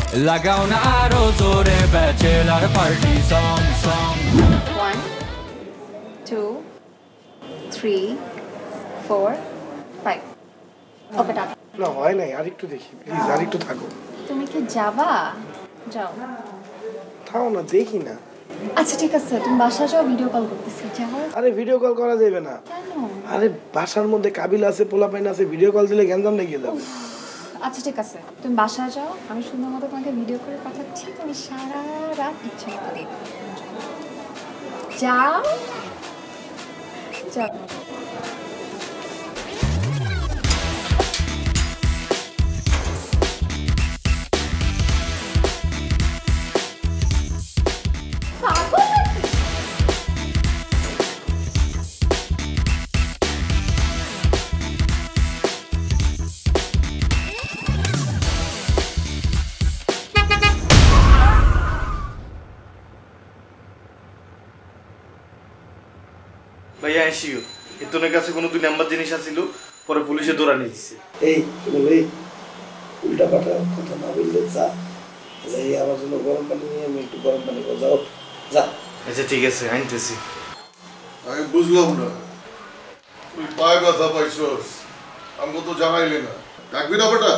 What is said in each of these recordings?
লাগাও না আরো জোরে bachelor party song song 1 2 3 4 5 okay tata না হয় নাই আরেকটু দেখি প্লিজ আরেকটু থাকো তুমি কি যাবা যাও থাও না দেখি না আচ্ছা ঠিক আছে তুমি বাসায় যাও ভিডিও কল করতেছি যাও আরে ভিডিও কল করা যাবে না কেন আরে বাসার মধ্যে কাবিল আছে পোলাপাইন আছে ভিডিও কল দিলে গ্যাঞ্জাম লেগে যাবে আচ্ছা ঠিক আছে তুমি বাসায় যাও আমি সুন্দর মতো তোমাকে ভিডিও করে পাঠাচ্ছি তুমি সারা রাত ইচ্ছা মতো দেখো যাও যাও ভাইয়া এসিও এতনের কাছে কোনো 2 নাম্বার জিনিস আছিল পরে পুলিশে ধরা নিয়ে দিছে এই বলে উল্টা পাল্টা কথা না বললে যা যাই আমার জন্য গরম পানি নিয়ে আমি একটু গরম পানি করে যাও যা আচ্ছা ঠিক আছে আনতেছি আমি বুঝলাম না তুই পায়ে ব্যথা পাইছস আমাকে তো জানাইলি না ডাকবি না বেটা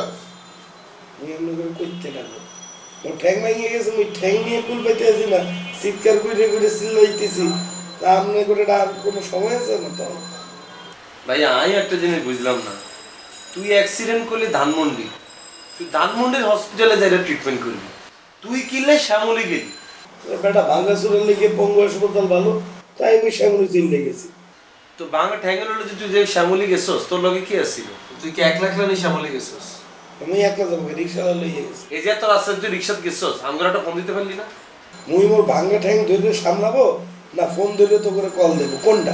আমি এমনি করে করতে লাগলো ওর ঠ্যাং ভেঙে গেছে আমি ঠ্যাং নিয়ে কুল পাইতে আছি না চিৎকার করে করে চিল্লাইতেছি তা আপনি করে ডাক কোনো সময় আছে না তো ভাইয়া আমি একটা জিনিস বুঝলাম না তুই অ্যাক্সিডেন্ট করলি ধানমন্ডি তুই ধানমন্ডির হসপিটালে যাই ট্রিটমেন্ট করবি তুই কিনলে শ্যামলি গেলি বেটা ভাঙ্গাচুরের লিগে পঙ্গু হাসপাতাল ভালো তাই আমি শ্যামলি চিল্লে গেছি তো বাংলা ঠ্যাঙ্গেল হলো যে তুই যে শ্যামলি গেছস তোর লগে কি আসছিল তুই কি 1 লাখ লানি শ্যামলি গেছস আমি একলা যাবো রিক্সা লইয়ে গেছি এই যে তোর রাস্তায় তুই রিক্সাত গেছস আমরা একটা ফোন দিতে পারলি না মুই মোর ভাঙ্গা ঠ্যাং ধরে সামলাবো না ফোন ধরে তো করে কল দেবো কোনটা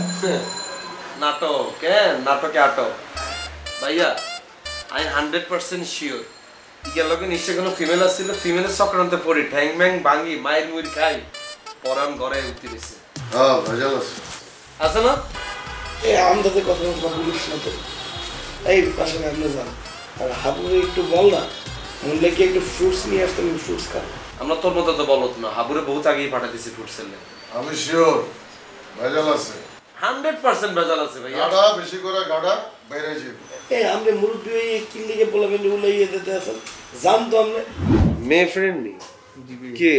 নাটক নাটকে আটক ভাইয়া আই 100% শিওর ইগের লগে নিশ্চয় কোনো ফিমেল আসছিল ফিমেলের চক্রান্তে পড়ি ঠ্যাং ম্যাং ভাঙি মায়ের মুড়ি খাই পরান ঘরে উঠতে দিছে হ্যাঁ ভেজাল আছে আছে না এই আমদাতে কথা বলিস না তো এই পাশে আপনি যান আর হাবুরে একটু বল না বললে কি একটু ফ্রুটস নিয়ে আসতে আমি ফ্রুটস খাবো আমরা তোর মতো তো বলত না হাবুরে বহুত আগেই পাঠা দিছি ফ্রুট সেলে আমি শিওর ভেজাল আছে 100% ভেজাল আছে ভাইয়া গাড়া বেশি করে গাড়া বাইরে যাবে এই আমরা মুরব্বি হয়ে কি লিগে বলবেন উলাইয়ে দিতে আছেন জান তো আমরা মে ফ্রেন্ডলি কে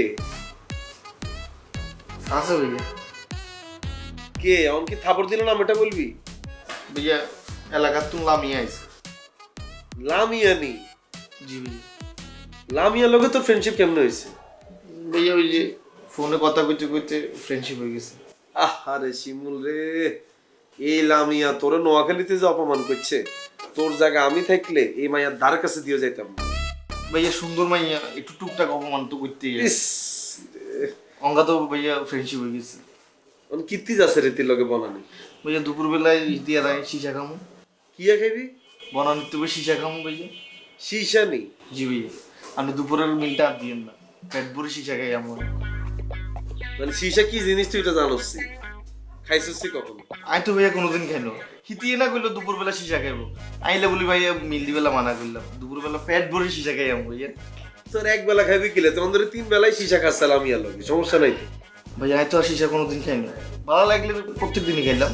আছে ভাইয়া কে এমন কি থাপড় দিল না এটা বলবি ভাইয়া এলাকার তুমি লামিয়ে আইছে লামিয়ানি জি ভাইয়া লামিয়া লগে তোর ফ্রেন্ডশিপ কেমন হয়েছে ভাইয়া ওই যে ফোনে কথা কইতে কইতে ফ্রেন্ডশিপ হয়ে গেছে আরে শিমুল রে এই লামিয়া তোর নোয়াখালীতে যে অপমান করছে তোর জায়গা আমি থাকলে এই মাইয়ার দ্বার কাছে দিয়ে যাইতাম ভাইয়া সুন্দর মাইয়া একটু টুকটাক অপমান তো করতেই অঙ্গা তো ভাইয়া ফ্রেন্ডশিপ হয়ে গেছে কীর্তি যাচ্ছে রে লগে বনানি ভাইয়া দুপুরবেলায় দিয়ে রায় সিসা খামু কি খাইবি বনানি তো সিসা খামু ভাইয়া সিসা নি জি ভাইয়া আপনি দুপুরের মিলটা আর দিয়েন না পেট ভরে সিসা খাই আমার মানে সিসা কি জিনিস তুই এটা জানোস খাইছিস কখন আই তো ভাইয়া কোনোদিন খাইলো হিতিয়ে না করলো দুপুরবেলা সিসা খাইবো আইলে বলি ভাইয়া মিলদি বেলা মানা করলাম দুপুরবেলা পেট ভরে সিসা খাই আমি ভাইয়া তোর এক বেলা খাইবি কিলে তোর ধরে 3 বেলায় সিসা খাচ্ছাল আমি আর লগে সমস্যা নাই তো ভাইয়া আই তো আর সিসা কোনোদিন খাইনি ভালো লাগলে প্রত্যেক দিনই খাইলাম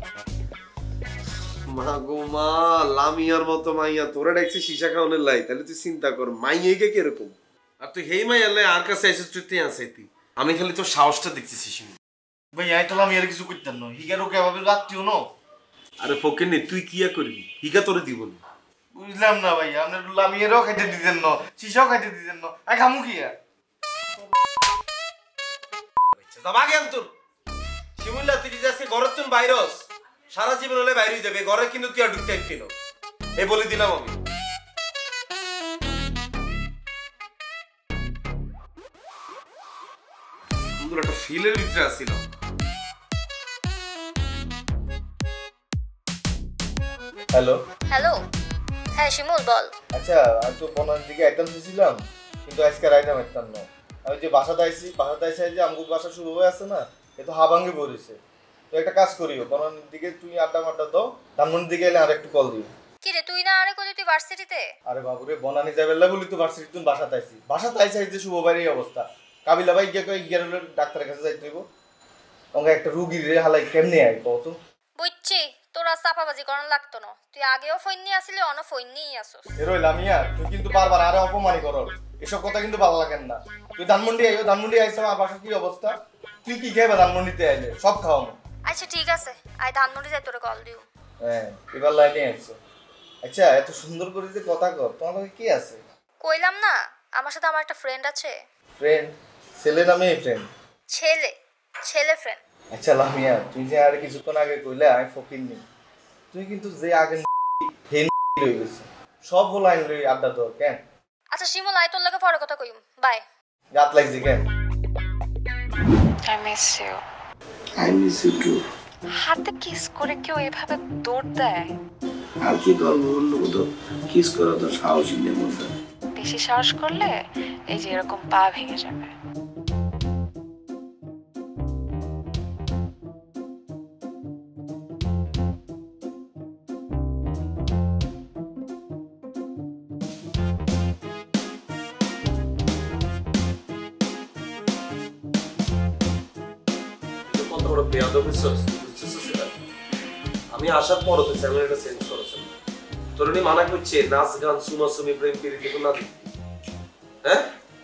মা গো মা লামিয়ার মতো মাইয়া তোরা দেখছিস সিসা খাওয়ানোর লাই তাহলে তুই চিন্তা কর মাইয়াকে কিরকম আর তুই হেই মাইয়া লাই আর কাছে এসে তুই আসাইতি আমি খালি তোর সাহসটা দেখতেছিস ভাইয়া আই তো আমি আর কিছু করতাম না হিগার ওকে ভাবে রাত্রিও না আরে ফকির নে তুই কিয়া করবি হিগা তোরে দিব না বুঝলাম না ভাইয়া আপনার লামিয়ারও খাইতে দিতেন না সিসাও খাইতে দিতেন না আই খামু কি আর যাবাগে আন্তর শিমুল্লা তুই যে আজকে ঘরের তুন ভাইরাস সারা জীবন হলে বাইরে যাবে ঘরে কিন্তু তুই আর ঢুকতে কিনো এই বলে দিলাম আমি সুন্দর একটা ফিলের ভিতরে আসছিল হ্যালো হ্যালো হ্যাঁ শিমুল বল আচ্ছা আমি তো বনার দিকে আইটেম দিয়েছিলাম কিন্তু আজকে আইটেম আইতাম না আমি যে বাসাতে আইসি যে আমগুর বাসা শুরু হয়ে আছে না এ তো হাবাঙ্গে পড়েছে তো একটা কাজ করিও বনার দিকে তুই আড্ডা মাড্ডা দাও ধানমন্ডির দিকে এলে আর একটু কল দিও কি রে তুই না আরে কইলি তুই ভার্সিটিতে? আরে বাবুরে বনানি যাবেলা বলি তো ভার্সিটি তুই বাসাতে আইছি। বাসাতে আইছি যে শুভ বাড়ি অবস্থা। কাবিলা ভাই গিয়ে ডাক্তারের কাছে যাইতে হইব। ওকে একটা রোগী রে হালাই কেমনে আই কত? বুঝছি তোরা চাপাবাজি করন লাগতো না। তুই আগেও ফোন নিয়ে আসলি অন ফোন নিয়ে আসছ। এরই লামিয়া তুই কিন্তু বারবার আরে অপমানই করো। এসব কথা কিন্তু ভালো লাগে না। তুই ধানমন্ডি আইছো আমার বাসার কি অবস্থা? তুই কি খাইবা ধানমন্ডিতে আইলে? সব খাও না। আচ্ছা ঠিক আছে আই ধানমন্ডি যাই তোরে কল দিও। হ্যাঁ এবার লাইনে আইছো। আচ্ছা এত সুন্দর করে যে কথা কর তোমার লগে কি আছে? কইলাম না আমার সাথে আমার একটা ফ্রেন্ড আছে। ফ্রেন্ড? ছেলে না মেয়ে ফ্রেন্ড? ছেলে ফ্রেন্ড। আচ্ছা লামিয়া তুই যে আর কিছুক্ষণ আগে কইলে আমি ফকির নি। তুই কিন্তু যে আগে হেন লই গেছিস। সব লাইন লই আড্ডা দাও কেন? আচ্ছা শিমুল আই তোর লগে পরে কথা কইম। বাই। গাত লাগছে কেন? I miss you. I miss you too. হাতে কিস করে কেউ এভাবে দৌড় দেয়? আর কি করবো অন্য কোথাও কিস করা তো সাহসী নেই মধ্যে। বেশি সাহস করলে এই যে এরকম পা ভেঙে যাবে। আমি আসার পর তো চ্যানেলটা চেঞ্জ করেছে তোর উনি মানা করছে নাচ গান সুমাসুমি প্রেম প্রীতি তো না হ্যাঁ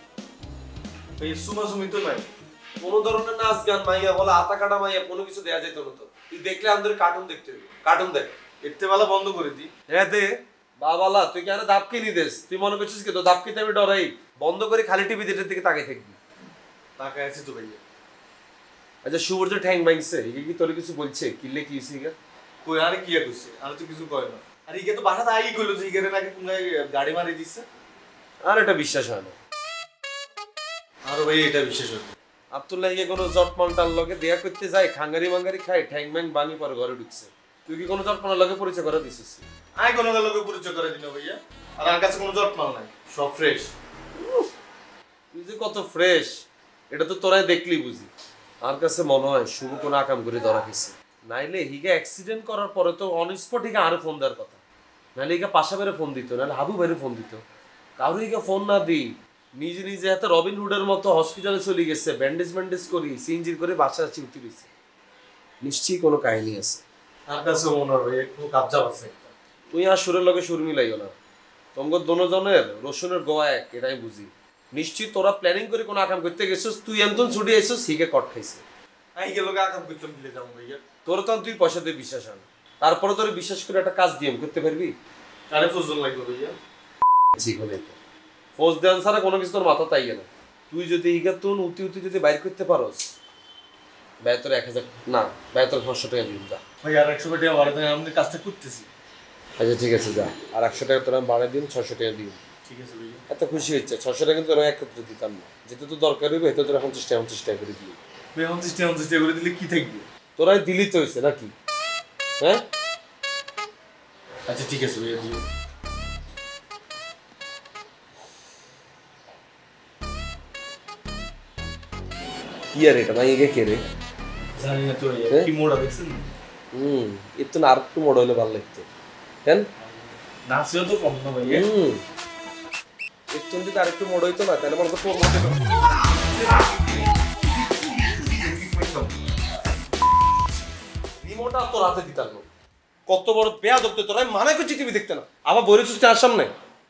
এই সুমাসুমি তো নাই কোন ধরনের নাচ গান মাইয়া বলা আতা কাটা মাইয়া কোনো কিছু দেয়া যেত না তো তুই দেখলে আমাদের কার্টুন দেখতে হবে কার্টুন দেখ এতে বেলা বন্ধ করে দি হ্যাঁ দে বাবালা তুই কেন দাপকি নি দেস তুই মনে করছিস কি তো দাপকিতে আমি ডরাই বন্ধ করে খালি টিভি দেখতে দিকে তাকিয়ে থাকবি তাকায় আছি তো ভাইয়া আচ্ছা সুবর্জ ঠ্যাং ভাঙছে এই কি তোর কিছু বলছে কিলে কি হইছে গা কই আরে কি কইছে আর তো কিছু কয় না আর ইগে তো বাসাতে আই কইলো যে ইগে নাকি কোনায় গাড়ি মারি দিছে আর এটা বিশ্বাস হয় না আর ভাই এটা বিশ্বাস হয় আব্দুল্লাহ ইগে কোনো জটমানটার লগে দেয়া করতে যায় খাঙ্গারি মাঙ্গারি খায় ঠ্যাং ম্যাং ভাঙি পর ঘরে ঢুকছে তুই কি কোনো জটমানের লগে পরিচয় করে দিছিস আই কোনো লগে পরিচয় করে দিন ভাইয়া আর আমার কাছে কোনো জটমাল নাই সব ফ্রেশ তুই যে কত ফ্রেশ এটা তো তোরাই দেখলি বুঝি আমার কাছে মনে হয় শুভ কোনো আকাম করে ধরা খেয়েছে নাইলে হিগে অ্যাক্সিডেন্ট করার পরে তো অন স্পট হিগে আরো ফোন দেওয়ার কথা নাহলে হিগে পাশা বেড়ে ফোন দিত নাহলে হাবু বেড়ে ফোন দিত কারো হিগে ফোন না দিই নিজে নিজে এত রবিন হুডের মতো হসপিটালে চলে গেছে ব্যান্ডেজ করি সিঞ্জির করে বাসা চিমটি দিচ্ছে নিশ্চয়ই কোনো কাহিনী আছে আমার কাছে মনে হয় একটু কাবজা আছে তুই আর সুরের লগে সুর মিলাইও না তোমার দোনোজনের রসুনের গোয়া এক এটাই বুঝি নিশ্চয়ই তোরা প্ল্যানিং করে কোনো আকাম করতে গেছিস তুই এমন ছুটি আইছিস হিগে কট খাইছে আই গেল আকাম করতে মিলে যাবো ভাইয়া তোর তো তুই পয়সা দিয়ে বিশ্বাস হয় না তারপরে তোর বিশ্বাস করে একটা কাজ দিয়ে করতে পারবি আরে ফুজন লাগবে ভাইয়া ঠিক হলে ফোজ দেন ছাড়া কোনো কিছু তোর মাথা তাই না তুই যদি হিগাতুন উতি যদি বাইর করতে পারোস ব্যয় তোর 1000 না ব্যয় তোর 500 টাকা দিন যা ভাই আর 100 টাকা বাড়াতে আমি কাজটা করতেছি আচ্ছা ঠিক আছে যা আর 100 টাকা তোর আমি বাড়াই দিন 600 টাকা দিন ঠিক আছে ভাইয়া এত খুশি হচ্ছে 600 টাকা কিন্তু তোর একত্রে দিতাম না যেতে তো দরকার হইবে এত তোর 50 টাকা করে দিই ভাই 50 টাকা করে দিলে কি থাকবে তোরা দিলি তো হইছে নাকি হ্যাঁ আচ্ছা ঠিক আছে ভাইয়া দিও কি আর এটা ভাই এগে কে রে জানি না তো ভাইয়া কি মোড়া দেখছেন একটু না আর একটু মোড় হলে ভালো লাগতো কেন নাচিও তো কম না ভাইয়া একটু যদি আর একটু মোড় হইতো না তাহলে মনে করতো তোর মধ্যে রিমোটটা তোর হাতে দিতাম কত বড় বেয়া ধরতে তোরা মানে করছি টিভি দেখতে না আবার বইরে চুষতে আর সামনে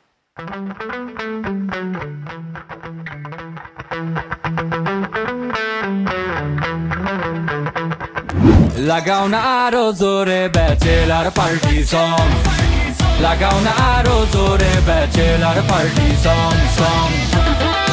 লাগাও না আরো জোরে ব্যাচেলার পার্টি সং লাগাও না আরো জোরে ব্যাচেলার পার্টি সং